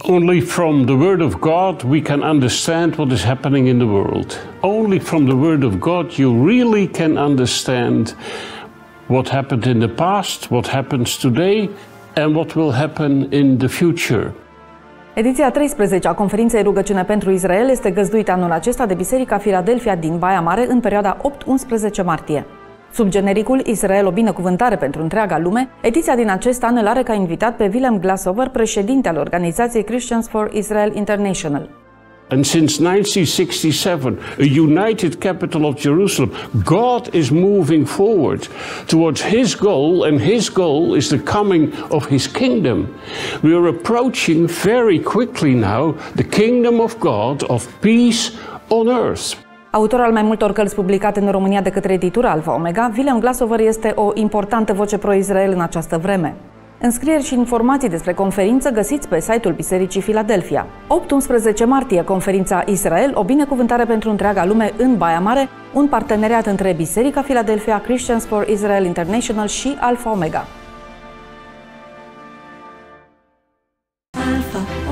Only from the Word of God we can understand what is happening in the world. Only from the Word of God you really can understand what happened in the past, what happens today, and what will happen in the future. Ediția 13 a conferinței Rugăciune pentru Israel este găzduită anul acesta de Biserica Philadelphia din Baia Mare în perioada 8-11 martie. Sub genericul Israel, o binecuvântare pentru întreaga lume, ediția din acest an îl are ca invitat pe Willem Glashover, președinte al organizației Christians for Israel International. And since 1967, a united capital of Jerusalem, God is moving forward towards His goal, and His goal is the coming of His kingdom. We are approaching very quickly now the kingdom of God, of peace on earth. Autor al mai multor cărți publicate în România de către editura Alpha Omega, Willem Glashover este o importantă voce pro-Israel în această vreme. Înscrieri și informații despre conferință găsiți pe site-ul Bisericii Philadelphia. 8-11 martie, conferința Israel, o binecuvântare pentru întreaga lume în Baia Mare, un parteneriat între Biserica Philadelphia, Christians for Israel International și Alpha Omega. Alpha